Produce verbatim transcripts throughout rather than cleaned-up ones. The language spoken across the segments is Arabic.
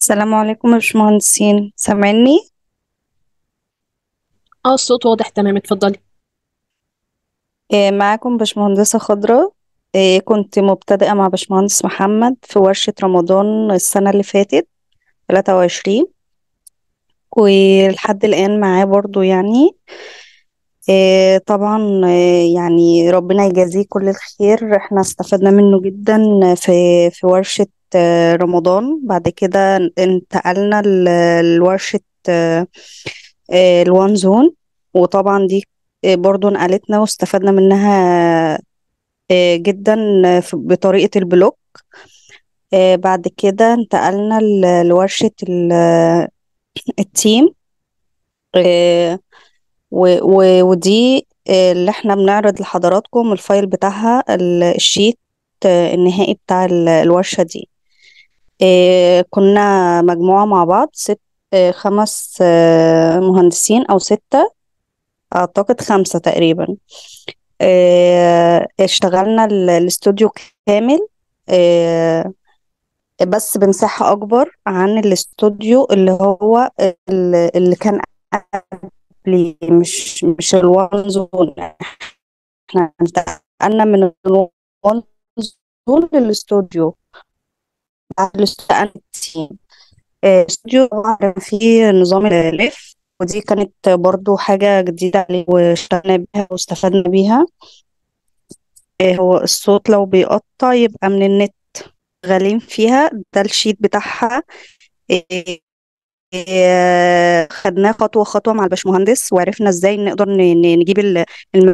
السلام عليكم يا باشمهندسين، سامعني؟ اه، الصوت واضح تمام، اتفضلي. إيه معاكم باشمهندسة خضرة. إيه كنت مبتدئة مع باشمهندس محمد في ورشة رمضان السنة اللي فاتت ثلاثة وعشرين، ولحد الآن معاه برضو يعني. إيه طبعا، إيه يعني ربنا يجازيه كل الخير، احنا استفدنا منه جدا في في ورشة آه، رمضان. بعد كده انتقلنا ل- لورشة آه، آه، الوان زون، وطبعا دي آه، برضو نقلتنا واستفدنا منها آه، جدا في- بطريقة البلوك. آه، بعد كده انتقلنا ل- لورشة ال- التيم. آه، و- و- ودي آه، اللي احنا بنعرض لحضراتكم الفايل بتاعها، ال- الشيت آه، النهائي بتاع ال- الورشة دي. آه، كنا مجموعة مع بعض ست آه، خمس آه، مهندسين أو ستة، أعتقد خمسة تقريبا. آه، اشتغلنا ال- الاستوديو كامل، آه، بس بمساحة أكبر عن الاستوديو اللي هو ال- اللي كان قبلي، مش مش الوان زون. احنا انتقلنا من الوان زون للاستوديو بتاع الاستوديو. استوديو طبعاً فيه نظام الالف، ودي كانت برضو حاجة جديدة عليه واشتغلنا بيها واستفدنا بيها. آه، هو الصوت لو بيقطع يبقى من النت. غالين فيها ده الشيت بتاعها. آه، آه، خدناه خطوة خطوة مع الباشمهندس، وعرفنا ازاي نقدر ن- ن- نجيب ال-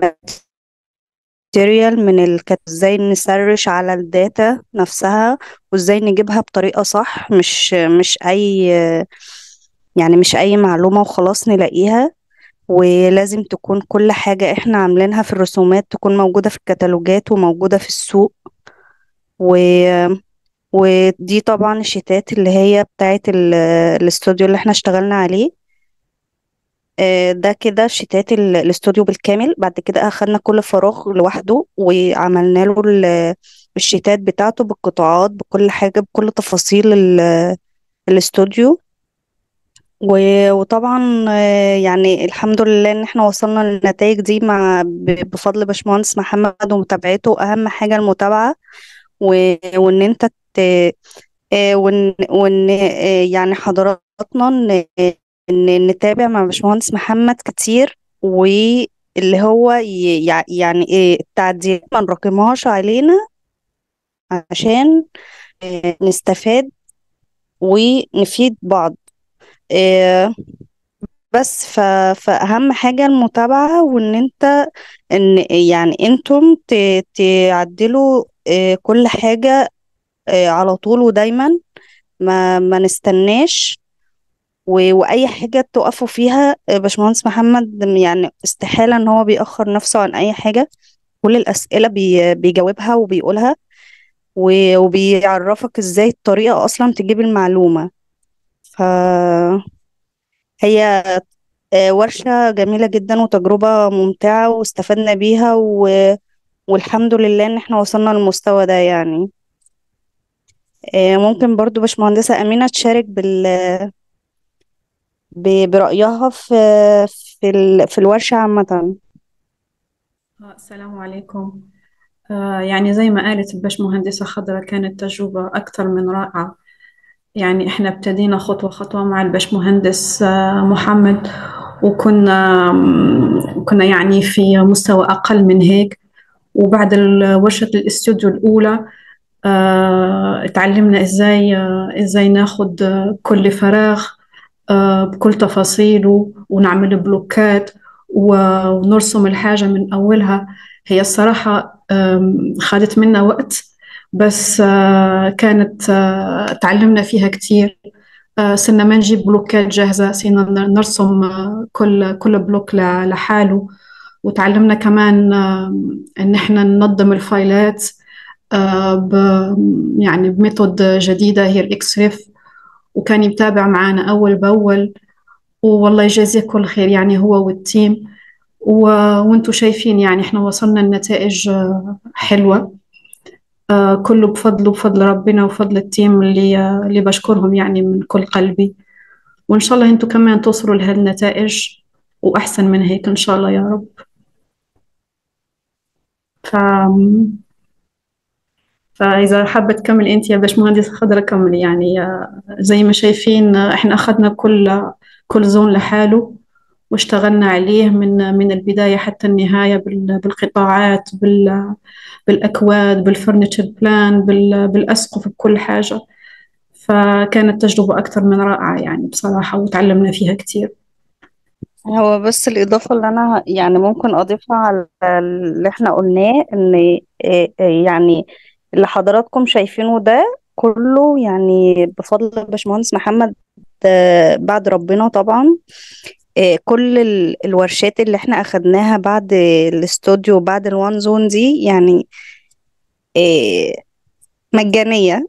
الماتيريال من الكت، ازاي نسرش على الداتا نفسها، وازاي نجيبها بطريقة صح، مش مش اي يعني مش اي معلومة وخلاص نلاقيها. ولازم تكون كل حاجة احنا عاملينها في الرسومات تكون موجودة في الكتالوجات وموجودة في السوق. و... ودي طبعا الشيتات اللي هي بتاعت ال- الاستوديو اللي احنا اشتغلنا عليه. آه، ده كده شتات ال- الاستوديو بالكامل. بعد كده أخدنا كل فراغ لوحده وعملنا له ال- الشتات بتاعته بالقطاعات، بكل حاجة، بكل تفاصيل ال- الاستوديو. و- وطبعا آه، يعني الحمد لله ان احنا وصلنا للنتائج دي مع ب- بفضل باشمهندس محمد ومتابعته. اهم حاجة المتابعة، و- وان انت ت... آه، وان وان آه، يعني حضراتنا ن- ان نتابع مع باشمهندس محمد كتير، واللي هو ي- يع- يعني ايه التعديلات ما نراكمهاش علينا عشان آه، نستفاد ونفيد بعض. آه، بس ف... فأهم حاجة المتابعة، وإن أنت إن يعني أنتم ت... تعدلوا آه، كل حاجة آه، على طول ودايما. ما ما نستناش، و... وأي حاجة تقفوا فيها آه، باشمهندس محمد يعني استحالة إن هو بيأخر نفسه عن أي حاجة. كل الأسئلة بي... بيجاوبها وبيقولها، و... وبيعرفك إزاي الطريقة أصلا تجيب المعلومة. فهي آه، ورشة جميلة جدا وتجربة ممتعة واستفدنا بيها، و... والحمد لله إن احنا وصلنا للمستوى ده يعني. آه، ممكن برضو باشمهندسة أمينة تشارك بال... ب... برأيها في في ال... في الورشة عامة. آه، السلام عليكم. آه، يعني زي ما قالت البشمهندسة خضرة، كانت تجربة أكثر من رائعة. يعني إحنا ابتدينا خطوة خطوة مع البشمهندس آه، محمد، وكنا م- كنا يعني في مستوى أقل من هيك. وبعد ال- ورشة الاستوديو الأولى آه، اتعلمنا إزاي آه، إزاي ناخد آه، كل فراغ آه، بكل تفاصيله، ونعمل بلوكات و- ونرسم الحاجة من أولها. هي الصراحة آم، خدت منا وقت، بس آه، كانت آه، تعلمنا فيها كتير. آه، صرنا ما نجيب بلوكات جاهزة، صرنا نرسم آه، كل كل بلوك ل- لحاله. وتعلمنا كمان آم، إن إحنا ننظم الفايلات آه، ب يعني بميثود جديدة، هي الإكس ريف. وكان يتابع معنا أول بأول، والله يجازيه كل خير، يعني هو والتيم. و... وانتم شايفين يعني احنا وصلنا لنتائج آه، حلوة. آه، كله بفضله، بفضل ربنا وفضل التيم اللي آه، اللي بشكرهم يعني من كل قلبي. وإن شاء الله أنتوا كمان توصلوا لهالنتائج وأحسن من هيك إن شاء الله يا رب. ف... فإذا حابة تكمل أنت يا باشمهندسة خضرة كملي. يعني آه، زي ما شايفين آه، إحنا أخذنا كل كل زون لحاله، واشتغلنا عليه من من البداية حتى النهاية، بال- بالقطاعات، بال- بالأكواد، بالفرنتشر بلان، بال- بالأسقف، بكل حاجة. فكانت تجربة أكثر من رائعة يعني بصراحة، وتعلمنا فيها كتير. هو بس الإضافة اللي أنا يعني ممكن أضيفها على اللي احنا قلناه، إن إيه- إيه يعني اللي حضراتكم شايفينه ده كله يعني بفضل باشمهندس محمد، آه، بعد ربنا طبعا. آه، كل ال- الورشات اللي احنا أخدناها بعد الاستوديو بعد الوان زون دي يعني آه، مجانية.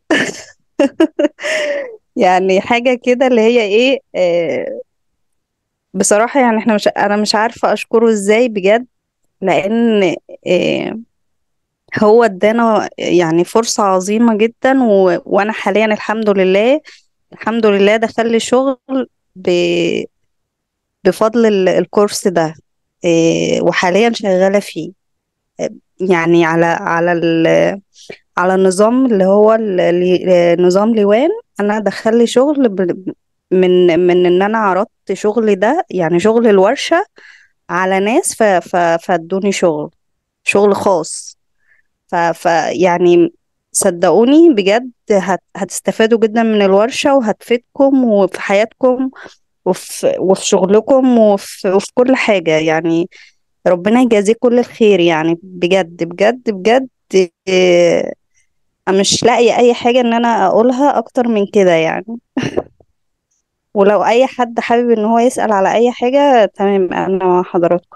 يعني حاجة كده اللي هي ايه، آه، بصراحة يعني احنا مش انا مش عارفة اشكره ازاي بجد، لان آه، هو ادانا يعني فرصة عظيمة جدا. و... وانا حاليا الحمد لله، الحمد لله دخل لي شغل ب... بفضل ال- الكورس ده. آه، وحاليا شغالة فيه. آه، يعني على على ال... على النظام اللي هو ال... ال- نظام لوان. انا دخل لي شغل ب... من من ان انا عرضت شغلي ده، يعني شغل الورشة على ناس ف... ف... فادوني شغل، شغل خاص. ف... ف يعني صدقوني بجد هت... هتستفادوا جدا من الورشة، وهتفيدكم وفي حياتكم وفي, وفي شغلكم وفي... وفي كل حاجة يعني. ربنا يجازيه كل الخير يعني، بجد بجد بجد. إيه، مش لاقية أي حاجة إن أنا أقولها أكتر من كده يعني. ولو أي حد حابب إن هو يسأل على أي حاجة، تمام أنا مع حضراتكم.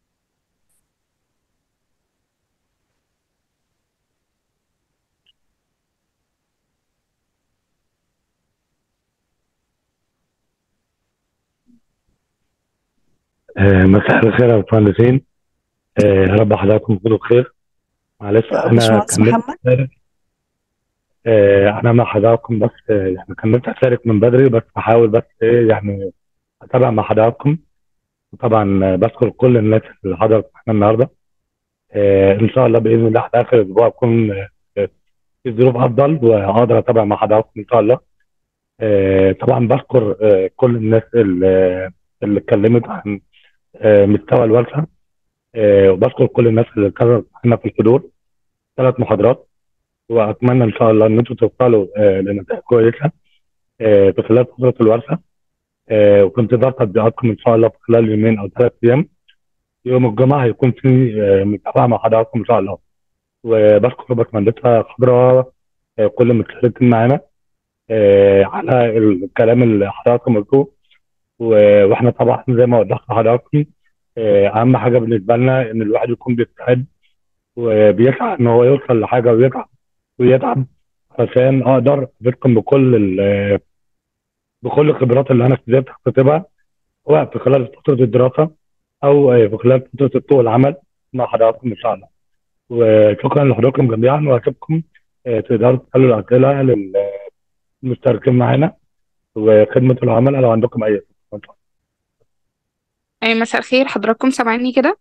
آه، مساء الخير يا باشمهندسين. آه، يا رب حضراتكم تكونوا بخير. معلش انا باشمهندس كملت محمد. أشارك. آه، انا مع حضراتكم بس آه، يعني كملت اشارك من بدري، بس بحاول بس ايه يعني اتابع مع حضراتكم. وطبعا آه، بشكر كل الناس اللي حضرت معانا النهارده. آه، ان شاء الله باذن الله حتى اخر الاسبوع اكون آه، في ظروف افضل واقدر اتابع مع حضراتكم ان شاء الله. آه، طبعا بشكر آه، كل الناس اللي اللي اتكلمت عن آه، مستوى الورشه. آه، وبشكر كل الناس اللي كانت معانا في الحضور ثلاث محاضرات. واتمنى ان شاء الله ان انتم توصلوا آه، لنتائج كويسه آه، في خلال فتره الورشه. آه، وفي انتظار تطبيقاتكم ان شاء الله في خلال يومين او ثلاث ايام. يوم الجمعه هيكون في آه، متابعه مع حضراتكم ان شاء الله. وبشكر باشمهندسه خضراء آه، كل المشاركين معانا آه، على الكلام اللي حضراتكم قلتوه. و- واحنا طبعا زي ما وضحت لحضراتكم آه، اهم حاجه بالنسبه لنا ان الواحد يكون بيستعد وبيسعى ان هو يوصل لحاجه، ويتعب ويتعب عشان اقدر افيدكم بكل ال- بكل الخبرات اللي انا ابتديت اكتسبها، سواء في خلال فتره الدراسه او في خلال فتره سوق العمل مع حضراتكم ان شاء الله. وشكرا لحضوركم جميعا، وهسيبكم آه، تقدروا تسالوا الاسئله للمشتركين معانا وخدمه العملاء لو عندكم اي اسئله. أي مساء الخير، حضراتكم سامعيني كده؟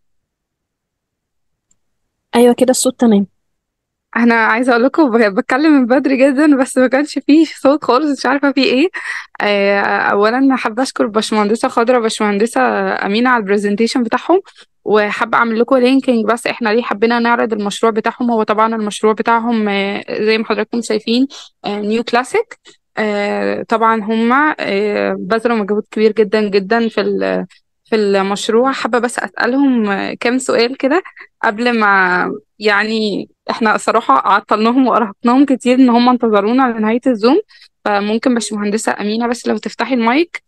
ايوه كده الصوت تمام. انا عايزه اقول لكم ب- بتكلم من بدري جدا، بس ما كانش فيه صوت خالص، مش عارفه فيه ايه. آه، اولا حابه اشكر باشمهندسه خضرا باشمهندسه امينه على البرزنتيشن بتاعهم. وحابه اعمل لكم لينكينج، بس احنا ليه حبينا نعرض المشروع بتاعهم. هو طبعا المشروع بتاعهم آه، زي ما حضراتكم شايفين نيو كلاسيك. طبعا هم آه، بذلوا مجهود كبير جدا جدا في ال- في المشروع. حابه بس اسالهم آه، كام سؤال كده قبل ما، يعني احنا الصراحة عطلناهم وأرهقناهم كتير ان هم انتظرونا لنهاية الزوم. فممكن باشمهندسة أمينة بس لو تفتحي المايك.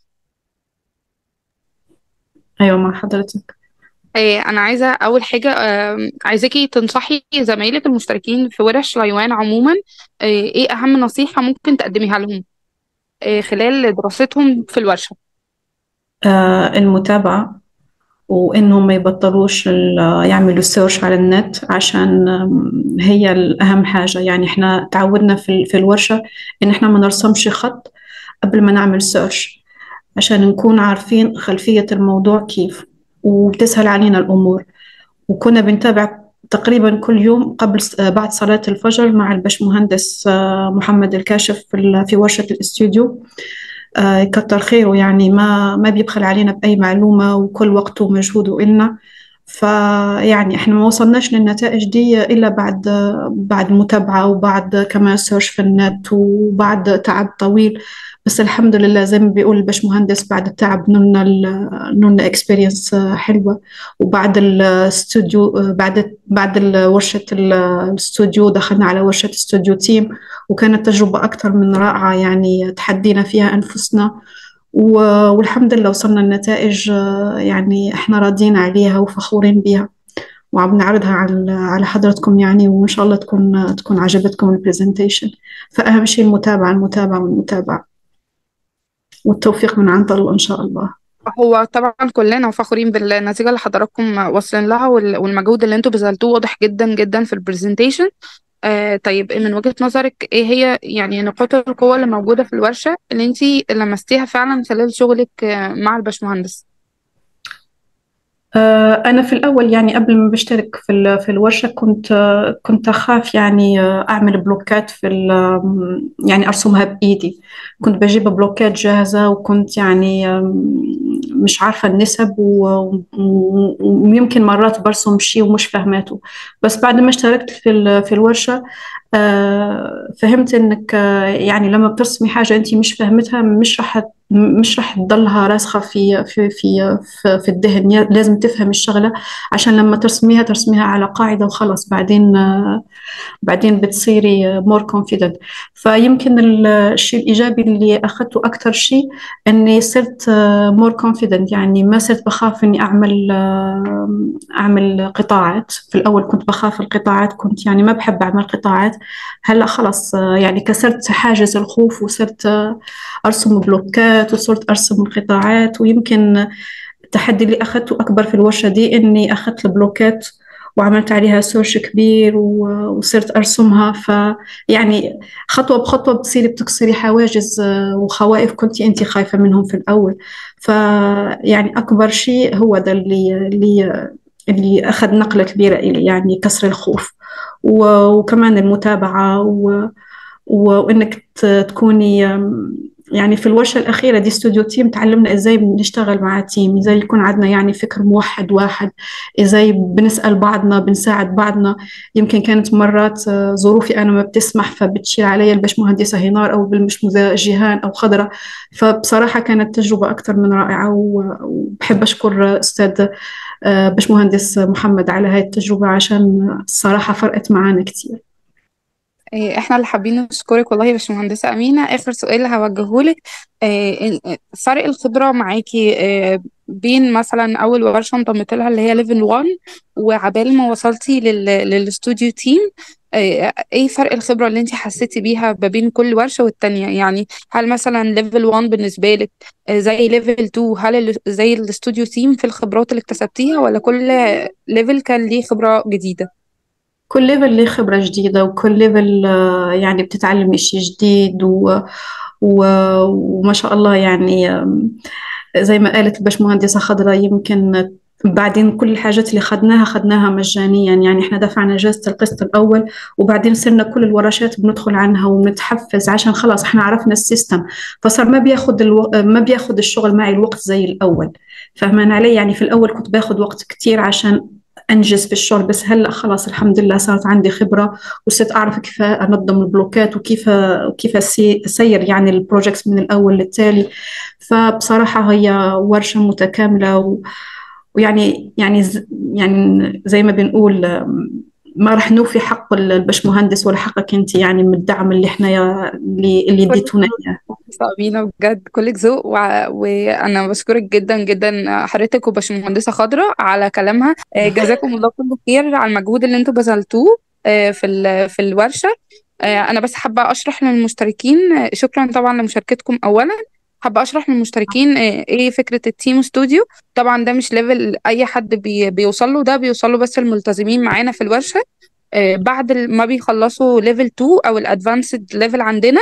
أيوة مع حضرتك. اه أنا عايزة أول حاجة، آم، عايزاكي تنصحي زمايلك المشتركين في ورش لايوان عموما. اه ايه أهم نصيحة ممكن تقدميها لهم اه خلال دراستهم في الورشة؟ آه المتابعة وإنهم ما يبطلوش ال- يعملوا سيرش على النت، عشان آم، هي الأهم حاجة. يعني إحنا تعودنا في ال- في الورشة إن إحنا ما نرسمش خط قبل ما نعمل سيرش، عشان نكون عارفين خلفية الموضوع كيف، وبتسهل علينا الأمور. وكنا بنتابع تقريبا كل يوم قبل آه، بعد صلاة الفجر مع البشمهندس آه، محمد الكاشف في ال- في ورشة الاستوديو. آه، يكتر خيره، يعني ما ما بيبخل علينا بأي معلومة، وكل وقته ومجهوده إلنا. فيعني احنا ما وصلناش للنتائج دي إلا بعد بعد متابعة، وبعد كمان سيرش في النت، وبعد تعب طويل. بس الحمد لله، زي ما بيقول البشمهندس، بعد التعب نلنا ال- نلنا اكسبيرينس حلوة. وبعد الاستوديو، بعد بعد ال- ورشة ال- الاستوديو، دخلنا على ورشة استوديو تيم، وكانت تجربة أكثر من رائعة. يعني تحدينا فيها أنفسنا، و- والحمد لله وصلنا لنتائج آه، يعني احنا راضيين عليها وفخورين بيها، وعم نعرضها على على حضرتكم يعني. وإن شاء الله تكون تكون عجبتكم البرزنتيشن. فأهم شيء المتابعة المتابعة والمتابعة، والتوفيق من عند الله إن شاء الله. هو طبعا كلنا فخورين بالنتيجة اللي حضراتكم واصلين لها، وال- والمجهود اللي انتوا بذلتوه واضح جدا جدا في البرزنتيشن. آه طيب، من وجهة نظرك ايه هي يعني نقاط القوة اللي موجودة في الورشة اللي انتي لمستيها فعلا خلال شغلك آه، مع الباشمهندس؟ آه، أنا في الأول، يعني قبل ما بشترك في ال- في الورشة، كنت آه، كنت أخاف يعني آه، أعمل بلوكات في ال- آم، يعني أرسمها بإيدي. كنت بجيب بلوكات جاهزة، وكنت يعني آم، مش عارفة النسب، و- و- ويمكن مرات برسم شيء ومش فاهماته. بس بعد ما اشتركت في ال- في الورشة، آه، فهمت إنك آه، يعني لما بترسمي حاجة أنت مش فاهمتها، مش راح مش راح تضلها راسخة في في في في, في الذهن. ي- لازم تفهم الشغلة، عشان لما ترسميها ترسميها على قاعدة وخلص. بعدين آه، بعدين بتصيري more confident. فيمكن ال- الشيء الإيجابي اللي أخذته أكثر شيء، إني صرت آه، more confident. يعني ما صرت بخاف إني أعمل آه، أعمل قطاعات. في الأول كنت بخاف القطاعات، كنت يعني ما بحب أعمل قطاعات. هلا خلص آه، يعني كسرت حاجز الخوف، وصرت آه، أرسم بلوكات، وصرت أرسم القطاعات. ويمكن التحدي اللي أخذته أكبر في الورشة دي، إني أخذت البلوكات وعملت عليها سيرش كبير، و- وصرت أرسمها. فيعني خطوة بخطوة بتصيري بتكسري حواجز آه، وخوائف كنت أنت خايفة منهم في الأول. فيعني أكبر شيء هو ده اللي اللي اللي أخذ نقلة كبيرة إلي، يعني كسر الخوف. و- وكمان المتابعة، و- وإنك ت- تكوني أم، يعني في الورشة الأخيرة دي استوديو تيم، تعلمنا إزاي بنشتغل مع تيم، إزاي يكون عندنا يعني فكر موحد واحد، إزاي بنسأل بعضنا، بنساعد بعضنا. يمكن كانت مرات آه، ظروفي أنا ما بتسمح، فبتشيل علي البشمهندسة هنار أو بالمشمهندسة جيهان أو خضرة. فبصراحة كانت تجربة أكثر من رائعة، و- وبحب أشكر أستاذ آه، بشمهندس محمد على هاي التجربة، عشان الصراحة فرقت معانا كتير. إيه، احنا اللي حابين نشكرك والله يا باشمهندسة أمينة. آخر سؤال هوجههولك، إيه، إن- فرق الخبرة معاكي إيه، بين مثلا أول ورشة انضمت لها اللي هي ليفل واحد، وعبال ما وصلتي لل... للاستوديو تيم، إيه إيه فرق الخبرة اللي انت حسيتي بيها ما بين كل ورشة والتانية؟ يعني هل مثلا ليفل واحد بالنسبة لك آه، زي ليفل اتنين؟ هل ال- زي الاستوديو تيم في الخبرات اللي اكتسبتيها، ولا كل ليفل كان ليه خبرة جديدة؟ كل ليفل ليه خبرة جديدة، وكل ليفل آه، يعني بتتعلم إشي جديد، و... و... وما شاء الله يعني. آم، زي ما قالت البشمهندسة خضرة، يمكن بعدين كل الحاجات اللي خدناها خدناها مجانيا. يعني احنا دفعنا جائزة القسط الأول، وبعدين صرنا كل الورشات بندخل عنها ونتحفز، عشان خلاص احنا عرفنا السيستم. فصار ما بياخد الو... ما بياخد الشغل معي الوقت زي الأول. فهمان علي؟ يعني في الأول كنت باخد وقت كتير عشان أنجز في الشغل. بس هلا خلاص الحمد لله صارت عندي خبرة، وصرت أعرف كيف أنظم البلوكات، وكيف وكيف أسي- أسير يعني البروجكتس من الأول للتالي. فبصراحة هي ورشة متكاملة، و- ويعني يعني ز- يعني زي ما بنقول آم، ما رح نوفي حق البشمهندس ولا حقك انت، يعني من الدعم اللي احنا يا- اللي اللي كلك اديتونا ذوق اياه. مهندسة أمينة، بجد كلك ذوق، وع- وأنا بشكرك جدا جدا حضرتك وباشمهندسة خضرة على كلامها. آه، جزاكم الله كل خير على المجهود اللي انتوا بذلتوه آه، في ال- في الورشة. آه، أنا بس حابة أشرح للمشتركين، آه، شكرا طبعا لمشاركتكم أولا. حابة أشرح للمشتركين آه، إيه فكرة التيم ستوديو. طبعا ده مش ليفل أي حد بي بيوصل له، ده بيوصل له بس الملتزمين معانا في الورشة. آه، بعد ما بيخلصوا ليفل اتنين أو الأدفانسد ليفل عندنا،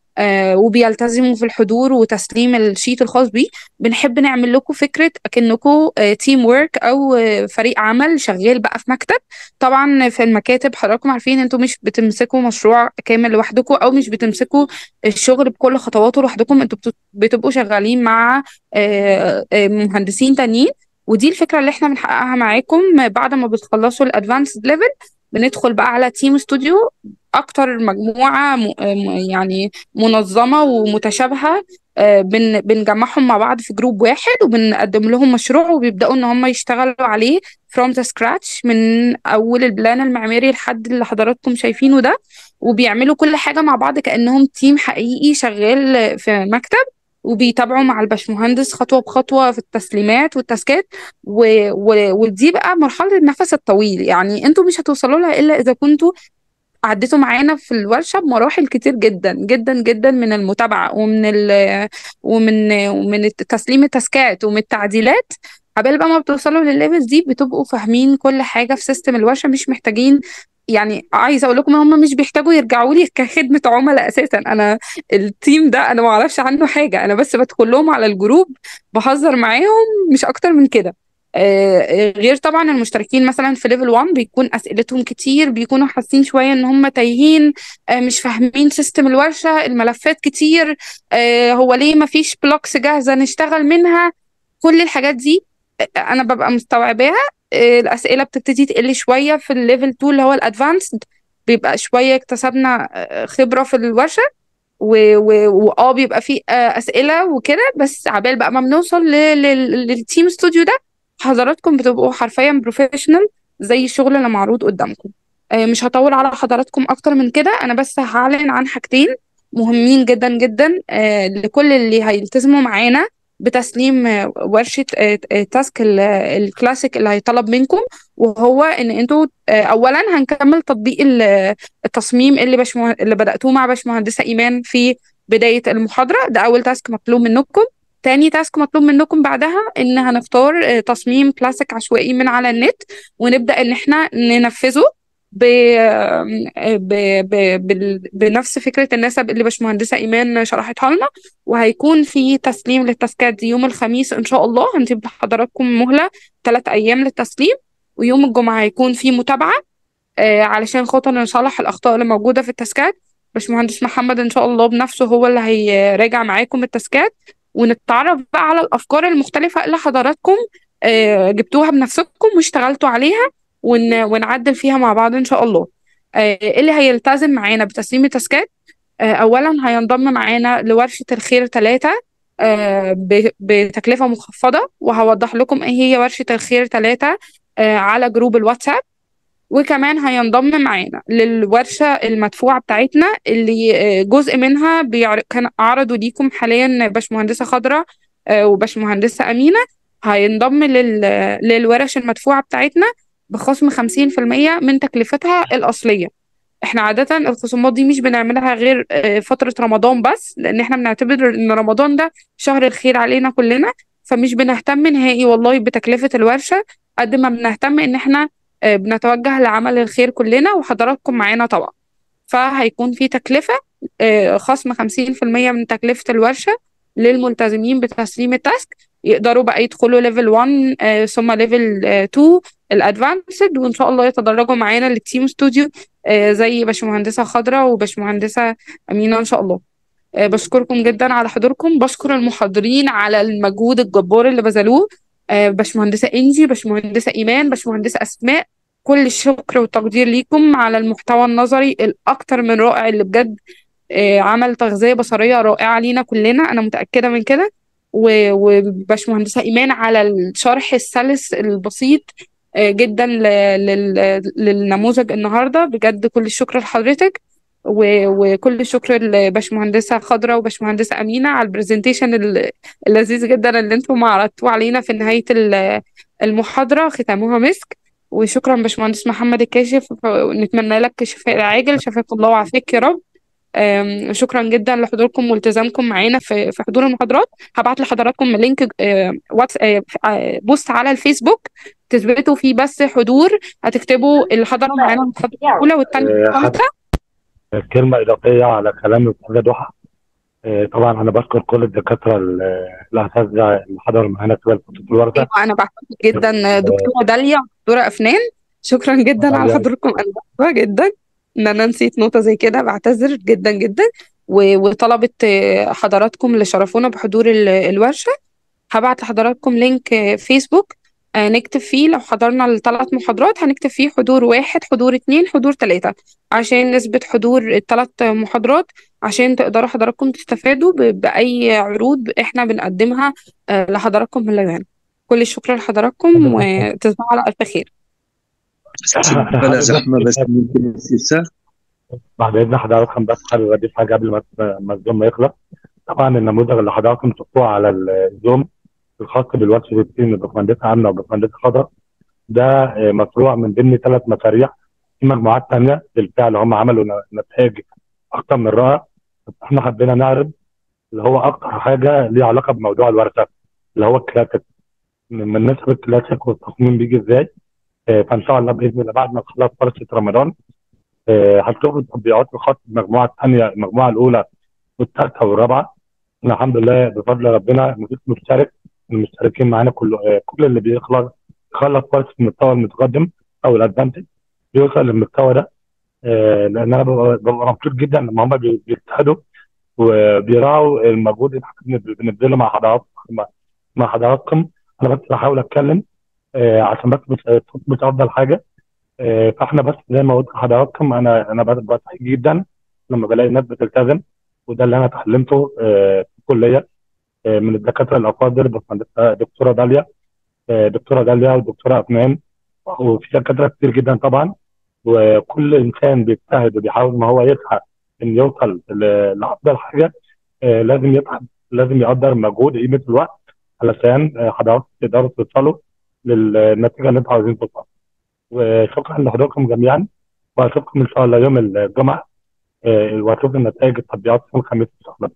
آه وبيلتزموا في الحضور وتسليم الشيت الخاص بيه، بنحب نعمل لكم فكرة أكنكم تيم وورك أو آه، فريق عمل شغال بقى في مكتب. طبعا في المكاتب حضراتكم عارفين انتوا مش بتمسكوا مشروع كامل لوحدكم، أو مش بتمسكوا الشغل بكل خطواته لوحدكم، انتوا بت- بتبقوا شغالين مع آه، آه، مهندسين تانيين. ودي الفكرة اللي احنا بنحققها معاكم بعد ما بتخلصوا الادفانسد ليفل. بندخل بقى على تيم استوديو، اكتر مجموعة م- م- يعني منظمة ومتشابهة. آه، بن بنجمعهم مع بعض في جروب واحد، وبنقدم لهم مشروع، وبيبدأوا ان هم يشتغلوا عليه from the scratch، من اول البلان المعماري لحد اللي حضراتكم شايفينه ده. وبيعملوا كل حاجة مع بعض كأنهم تيم حقيقي شغال في مكتب، وبيتابعوا مع الباشمهندس خطوة بخطوة في التسليمات والتاسكات. و... و... ودي بقى مرحلة النفس الطويل، يعني انتوا مش هتوصلوا لها إلا إذا كنتوا عديتوا معانا في الورشة بمراحل كتير جدا جدا جدا، من المتابعة ومن ال ومن ومن تسليم التاسكات ومن التعديلات. قبل بقى ما بتوصلوا للليفل دي بتبقوا فاهمين كل حاجة في سيستم الورشة، مش محتاجين. يعني عايزه اقول لكم هم مش بيحتاجوا يرجعوا لي كخدمه عملاء اساسا. انا التيم ده انا ما اعرفش عنه حاجه، انا بس بدخل لهم على الجروب، بهزر معاهم، مش اكتر من كده. آه، غير طبعا المشتركين مثلا في ليفل واحد بيكون اسئلتهم كتير، بيكونوا حاسين شويه ان هم تايهين، آه، مش فاهمين سيستم الورشه، الملفات كتير، آه، هو ليه ما فيش بلوكس جاهزه نشتغل منها. كل الحاجات دي آه، انا ببقى مستوعباها. آه، الاسئله بتبتدي تقل شويه في الليفل اتنين اللي هو الادفانسد، بيبقى شويه اكتسبنا آه، خبره في الورشه. و- و- واه بيبقى فيه آه، اسئله وكده، بس عبال بقى ما بنوصل ل- لل- للتيم ستوديو ده، حضراتكم بتبقوا حرفيا بروفيشنال زي الشغل اللي معروض قدامكم. آه، مش هطول على حضراتكم اكتر من كده، انا بس هعلن عن حاجتين مهمين جدا جدا آه، لكل اللي هيلتزموا معانا بتسليم آه، ورشة آه، آه، تاسك ال- الكلاسيك اللي هيطلب منكم. وهو ان انتوا آه، اولا هنكمل تطبيق ال- التصميم اللي بشمه... اللي بدأتوه مع باشمهندسة إيمان في بداية المحاضرة. ده أول تاسك مطلوب منكم. تاني تاسك مطلوب منكم بعدها إن هنختار آه، تصميم كلاسيك عشوائي من على النت، ونبدأ إن إحنا ننفذه ب... ب... ب... بال- بنفس فكرة النسب اللي باشمهندسة إيمان شرحتها لنا. وهيكون في تسليم للتاسكات دي يوم الخميس إن شاء الله، هنسيب لحضراتكم مهلة ثلاث أيام للتسليم. ويوم الجمعة هيكون في متابعة آه، علشان خاطر نصلح الأخطاء اللي موجودة في التاسكات. باشمهندس محمد إن شاء الله بنفسه هو اللي هيراجع معاكم التاسكات، ونتعرف بقى على الأفكار المختلفة اللي حضراتكم آه، جبتوها بنفسكم واشتغلتوا عليها، ون... ونعدل فيها مع بعض إن شاء الله. آه، اللي هيلتزم معانا بتسليم التاسكات آه، أولا هينضم معانا لورشة الخير ثلاثة بتكلفة مخفضة. وهوضح لكم إيه هي ورشة الخير ثلاثة على جروب الواتساب. وكمان هينضم معانا للورشة المدفوعة بتاعتنا اللي آه، جزء منها بيعر... كان عرضوا ليكم حاليا باشمهندسة خضرة آه، وباشمهندسة أمينة. هينضم لل... للورش المدفوعة بتاعتنا بخصم خمسين في المية من تكلفتها الأصلية. احنا عادة الخصومات دي مش بنعملها غير آه، فترة رمضان بس، لأن احنا بنعتبر إن رمضان ده شهر الخير علينا كلنا. فمش بنهتم نهائي والله بتكلفة الورشة، قد ما بنهتم إن احنا آه، بنتوجه لعمل الخير كلنا، وحضراتكم معانا طبعا. فهيكون في تكلفة آه، خصم خمسين في المية من تكلفة الورشة للملتزمين بتسليم التاسك. يقدروا بقى يدخلوا ليفل واحد آه، ثم ليفل اتنين الادفانسد، وان شاء الله يتدرجوا معانا للتيم ستوديو آه، زي باشمهندسة خضرة وباشمهندسة أمينة إن شاء الله. آه، بشكركم جدا على حضوركم، بشكر المحاضرين على المجهود الجبار اللي بذلوه. آه، باشمهندسة إنجي، باشمهندسة إيمان، باشمهندسة أسماء، كل الشكر والتقدير ليكم على المحتوى النظري الأكثر من رائع اللي بجد آه، عمل تغذية بصرية رائعة لينا كلنا، أنا متأكدة من كده. و- وباشمهندسة إيمان على الشرح السلس البسيط آه، جدا ل- لل- للنموذج النهاردة. بجد كل الشكر لحضرتك، و- وكل الشكر لباشمهندسة خضرة وباشمهندسة أمينة على البرزنتيشن ال- اللذيذ جدا اللي انتم عرضتوه علينا في نهاية ال- المحاضرة، ختامها مسك. وشكرا باشمهندس محمد الكاشف، نتمنى لك شفاء عاجل، شفاك الله وعافاك يا رب. آم، شكرا جدا لحضوركم والتزامكم معانا في في حضور المحاضرات. هبعت لحضراتكم لينك آه، واتس آه، آه، بوست على الفيسبوك تثبتوا فيه بس حضور. هتكتبوا اللي حضر معانا المحاضرة الأولى والثانية آه، حتى والثالثة. كلمة إضافية على كلام الأستاذة ضحى. آه، طبعا أنا بشكر كل الدكاترة ال- الأساتذة اللي حضروا معانا خلال فترة الورشة. أيوة، أنا بحبك جدا دكتورة داليا ودكتورة أفنان، شكرا جدا على داليا، حضوركم. أنا بحبها جدا إن أنا نسيت نقطة زي كده، بعتذر جدا جدا. و- وطلبت آه، حضراتكم اللي شرفونا بحضور ال- الورشة. هبعت لحضراتكم لينك آه، فيسبوك آه، نكتب فيه لو حضرنا الثلاث محاضرات، هنكتب فيه حضور واحد، حضور اتنين، حضور تلاتة، عشان نثبت حضور الثلاث محاضرات، عشان تقدروا حضراتكم تستفادوا ب- بأي عروض احنا بنقدمها آه، لحضراتكم من اليابان. كل الشكر لحضراتكم وتصبحوا على ألف خير. بلا حابب زحمة بس بس ممكن استفسار. بعد إذن حضراتكم بس حابب أضيف حاجة قبل ما ما الزوم ما يخلص. طبعا النموذج اللي حضراتكم شفتوه على الزوم الخاص بالورشة التيم الباشمهندسة عاملة وباشمهندسة خضر، ده آه، مشروع من ضمن ثلاث مشاريع في مجموعات تانية بالفعل هم عملوا ن- نتائج أكتر من رائع. بس احنا حبينا نعرض اللي هو أكتر حاجة ليها علاقة بموضوع الورشة اللي هو الكلاسيك، من من نسب الكلاسيك والتصميم بيجي ازاي. آه، فإن شاء الله بإذن الله بعد ما نخلص ورشة رمضان آه، هتشوفوا التطبيقات الخاصة بالمجموعة الثانية، المجموعة الأولى والثالثة والرابعة. إحنا الحمد لله بفضل ربنا مفيش مشترك، المشتركين معانا كل آه، كل اللي بيخلص يخلص ورشة المستوى المتقدم أو الأدفانتج بيوصل للمستوى ده. آه، لان انا ببقى ببقى مبسوط جدا لما هم بي- بيجتهدوا وبيراعوا المجهود اللي احنا بن- بنبذله مع حضراتكم مع مع حضراتكم. انا بس بحاول اتكلم آه، عشان بس مش الصوت مش افضل حاجه. آه، فاحنا بس زي ما قلت لحضراتكم انا انا بس ببقى سعيد جدا لما بلاقي الناس بتلتزم، وده اللي انا اتعلمته آه، في الكليه آه، من الدكاتره الافاضل باشمهندسة دكتوره داليا آه، دكتوره داليا ودكتوره افنان، وفي دكاتره كتير جدا طبعا. وكل انسان بيجتهد وبيحاول ان هو يسعى ان يوصل ل- لافضل حاجه آه، لازم يتعب، لازم يقدر مجهود قيمه الوقت علشان آه، حضراتكم تقدروا توصلوا للنتيجه اللي انتوا عاوزين توصلوا. وشكرا لحضوركم جميعا، واشوفكم ان شاء الله يوم الجمعه آه، واشوف النتائج التطبيقات يوم الخميس ان شاء الله.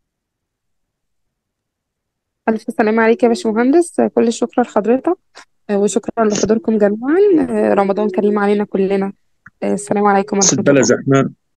ألف سلامة عليك يا باشمهندس، كل الشكر لحضرتك آه، وشكرا لحضوركم جميعا. آه، رمضان كريم علينا كلنا. آه، السلام عليكم ورحمة بلا الله. زحمة